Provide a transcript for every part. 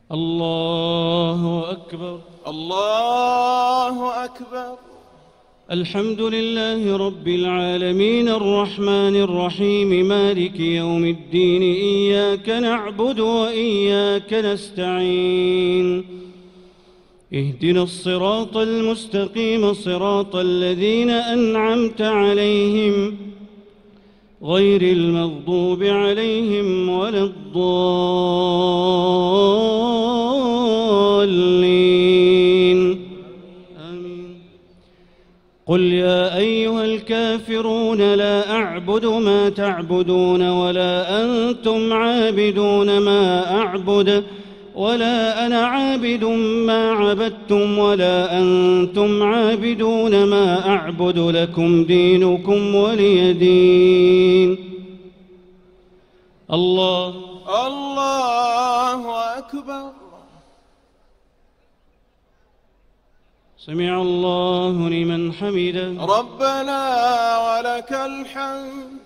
الله أكبر. الله أكبر. الحمد لله رب العالمين الرحمن الرحيم مالك يوم الدين إياك نعبد وإياك نستعين اهدنا الصراط المستقيم صراط الذين أنعمت عليهم غير المغضوب عليهم ولا الضالين آمين. قل يا أيها الكافرون لا أعبد ما تعبدون ولا أنتم عابدون ما أعبد ولا أنا عابد ما عبدتم ولا أنتم عابدون ما أعبد لكم دينكم ولي دين. الله أكبر. سمع الله لمن حمده. ربنا ولك الحمد.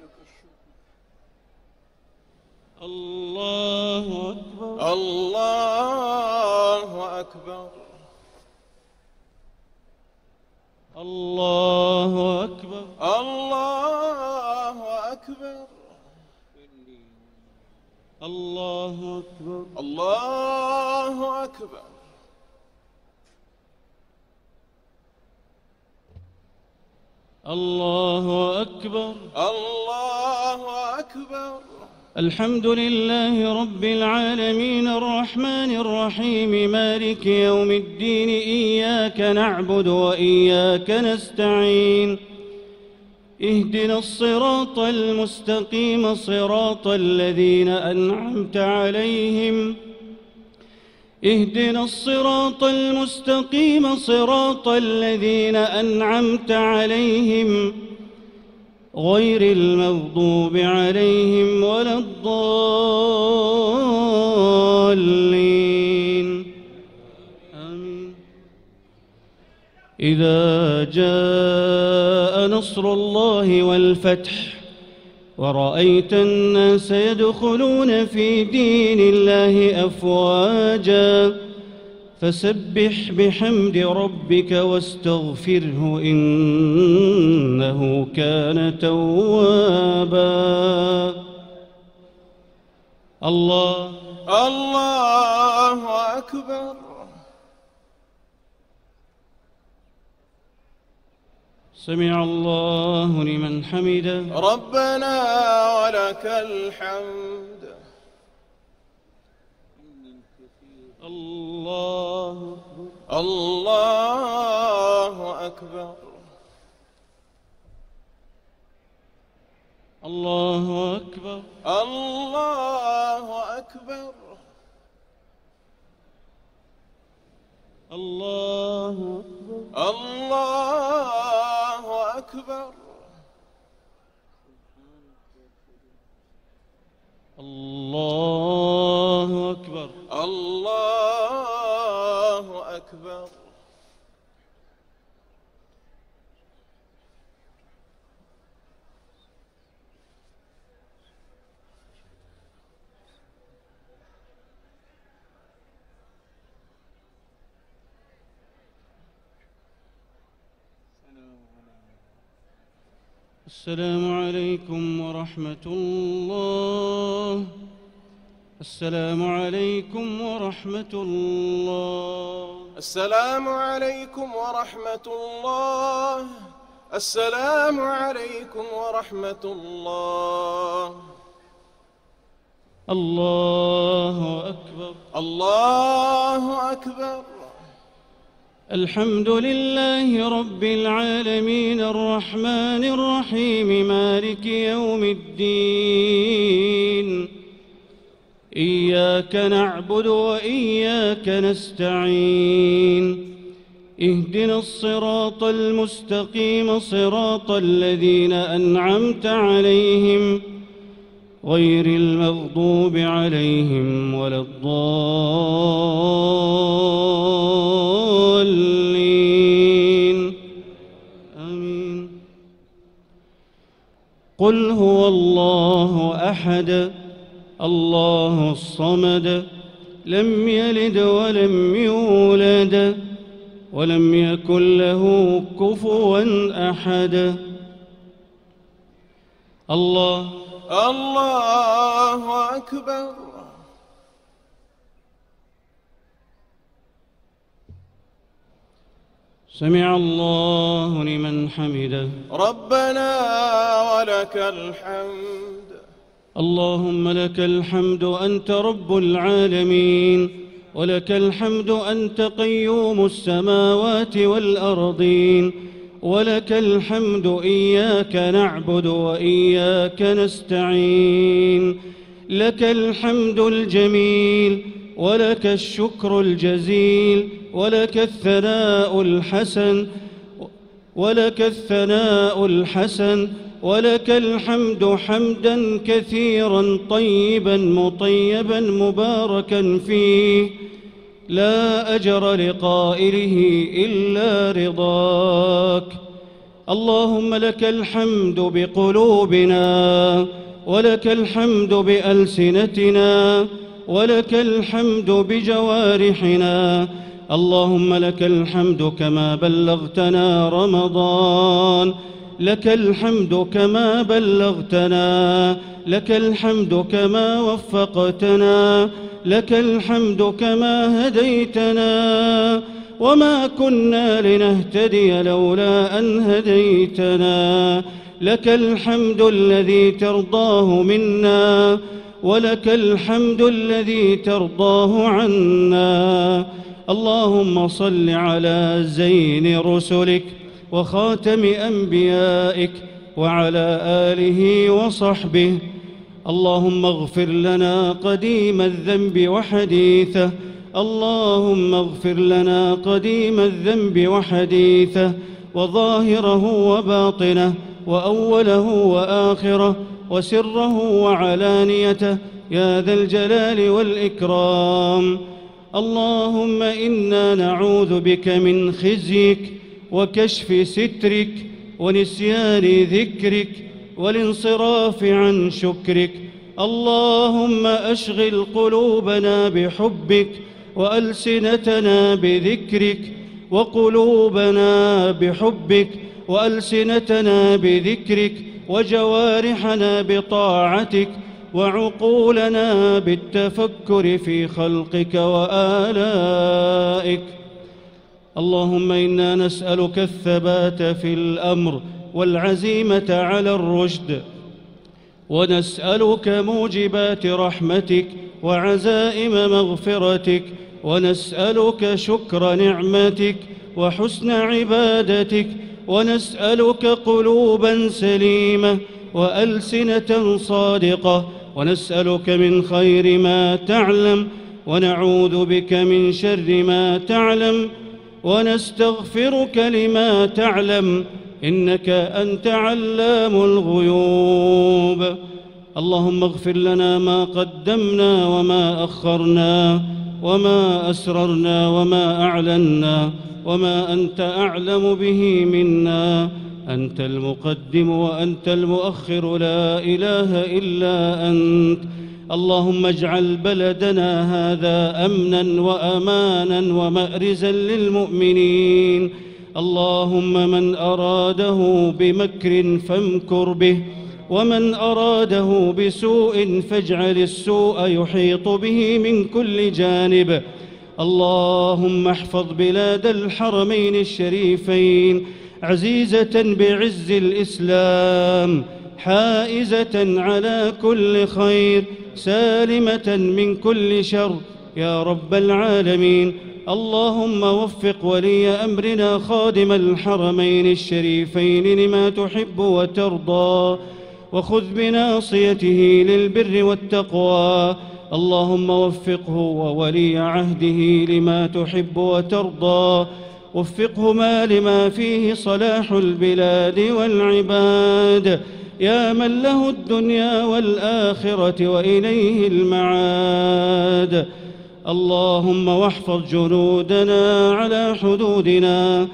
الله أكبر. الله أكبر. الله أكبر. الله أكبر. الله أكبر. الله أكبر. الله أكبر. الله أكبر. الحمد لله رب العالمين الرحمن الرحيم مالك يوم الدين إياك نعبد وإياك نستعين اهدنا الصراط المستقيم صراط الذين أنعمت عليهم اهدنا الصراط المستقيم صراط الذين أنعمت عليهم غير المغضوب عليهم ولا الضالين آمين. إذا جاء نصر الله والفتح ورأيت الناس يدخلون في دين الله أفواجا فسبح بحمد ربك واستغفره إنه كان توابا. الله أكبر. سمع الله لمن حمده. ربنا ولك الحمد. الله أكبر. الله أكبر. الله أكبر. الله أكبر. الله أكبر. الله أكبر. الله أكبر. السلام عليكم ورحمة الله. السلام عليكم ورحمة الله. السلام عليكم ورحمة الله. السلام عليكم ورحمة الله. الله أكبر. الله أكبر. الحمد لله رب العالمين الرحمن الرحيم مالك يوم الدين إياك نعبد وإياك نستعين اهدنا الصراط المستقيم صراط الذين أنعمت عليهم غير المغضوب عليهم ولا الضالين آمين. قل هو الله أحد الله الصمد لم يلد ولم يولد ولم يكن له كفوا أحد. الله أكبر. سمع الله لمن حمده. ربنا ولك الحمد. اللهم لك الحمد أنت رب العالمين، ولك الحمد أنت قيوم السماوات والأرضين، ولك الحمد إياك نعبد وإياك نستعين. لك الحمد الجميل ولك الشكر الجزيل، ولك الثناء الحسن ولك الحمد حمدا كثيرا طيبا مطيبا مباركا فيه، لا أجر لقائله إلا رضاك. اللهم لك الحمد بقلوبنا، ولك الحمد بألسنتنا، ولك الحمد بجوارحنا. اللهم لك الحمد كما بلغتنا رمضان، لك الحمد كما بلغتنا، لك الحمد كما وفقتنا، لك الحمد كما هديتنا، وما كنا لنهتدي لولا أن هديتنا. لك الحمد الذي ترضاه منا، ولك الحمد الذي ترضاه عنا. اللهم صل على زين رسلك وخاتم أنبيائك وعلى آله وصحبه. اللهم اغفر لنا قديم الذنب وحديثه، اللهم اغفر لنا قديم الذنب وحديثه، وظاهره وباطنه، وأوله وآخره، وسره وعلانيته، يا ذا الجلال والإكرام. اللهم إنا نعوذ بك من خزيك وكشف سترك ونسيان ذكرك والانصراف عن شكرك. اللهم أشغل قلوبنا بحبك، وألسنتنا بذكرك، وقلوبنا بحبك وألسنتنا بذكرك، وجوارحنا بطاعتك، وعقولنا بالتفكر في خلقك وآلائك. اللهم إنا نسألك الثبات في الأمر والعزيمة على الرشد، ونسألك موجبات رحمتك وعزائم مغفرتك، ونسألك شكر نعمتك وحسن عبادتك، ونسألك قلوبا سليمة وألسنة صادقة، ونسألك من خير ما تعلم، ونعوذ بك من شر ما تعلم، ونستغفرك لما تعلم، إنك أنت علام الغيوب. اللهم اغفر لنا ما قدمنا وما أخرنا، وما أسررنا وما أعلنا، وما أنت أعلم به منا. أنت المقدم وأنت المؤخر، لا إله إلا أنت. اللهم اجعل بلدنا هذا أمنا وأمانا ومأرزا للمؤمنين. اللهم من أراده بمكر فامكر به، ومن أراده بسوء فاجعل السوء يحيط به من كل جانب. اللهم احفظ بلاد الحرمين الشريفين عزيزة بعز الإسلام، حائزة على كل خير، سالمة من كل شر يا رب العالمين. اللهم وفق ولي أمرنا خادم الحرمين الشريفين لما تحب وترضى، وخذ بناصيته للبر والتقوى. اللهم وفقه وولي عهده لما تحب وترضى، وفقهما لما فيه صلاح البلاد والعباد، يا من له الدنيا والآخرة وإليه المعاد. اللهم واحفظ جنودنا على حدودنا.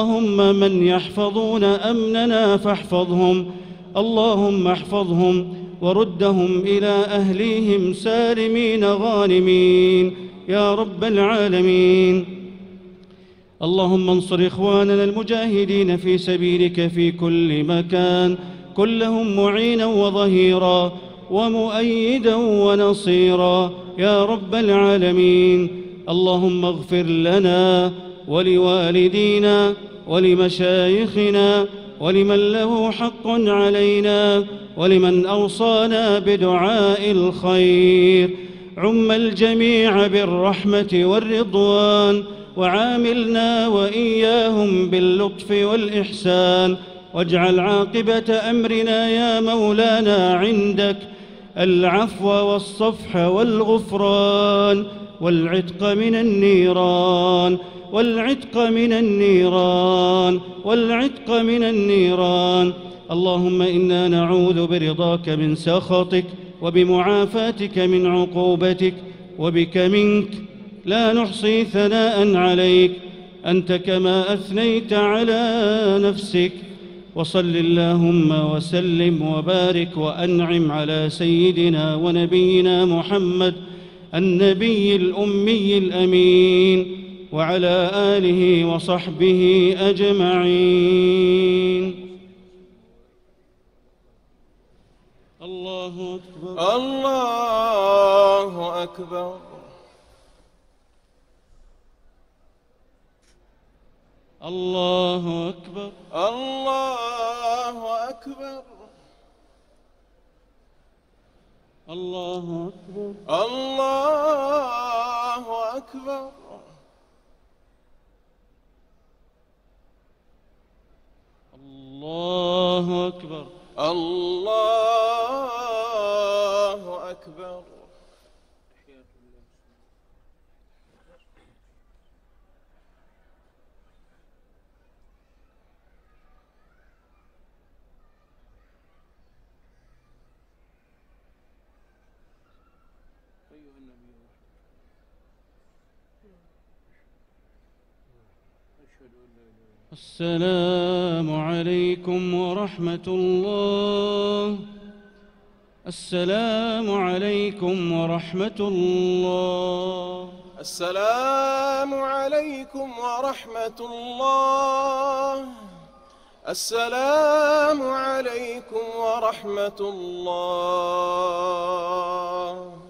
اللهم من يحفظون أمننا فاحفظهم، اللهم احفظهم وردهم إلى أهليهم سالمين غانمين يا رب العالمين. اللهم انصر إخواننا المجاهدين في سبيلك في كل مكان، كن لهم معينا وظهيرا ومؤيدا ونصيرا يا رب العالمين. اللهم اغفر لنا ولوالدينا ولمشايخنا ولمن له حق علينا ولمن أوصانا بدعاء الخير. عم الجميع بالرحمة والرضوان، وعاملنا وإياهم باللطف والإحسان، واجعل عاقبة أمرنا يا مولانا عندك العفو والصفح والغفران والعتق من النيران والعتق من النيران والعتق من النيران. اللهم إنا نعوذ برضاك من سخطك وبمعافاتك من عقوبتك، وبك منك لا نحصي ثناء عليك أنت كما أثنيت على نفسك. وصل اللهم وسلم وبارك وأنعم على سيدنا ونبينا محمد النبي الأمي الأمين وعلى آله وصحبه أجمعين. الله أكبر الله أكبر الله أكبر الله أكبر الله أكبر الله أكبر الله أكبر الله أكبر. السلام عليكم ورحمة الله. السلام عليكم ورحمة الله. السلام عليكم ورحمة الله. السلام عليكم ورحمة الله.